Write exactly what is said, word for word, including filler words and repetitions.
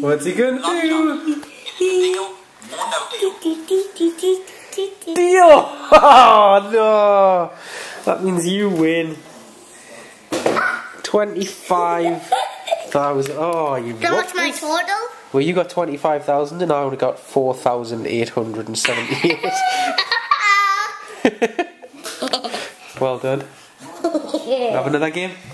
What's he gonna do? Deal or no deal? Deal! Oh no! That means you win. Twenty-five thousand. Oh, you. So what's my total? Well, you got twenty-five thousand, and I only got four thousand eight hundred and seventy-eight. Well done. Have another game.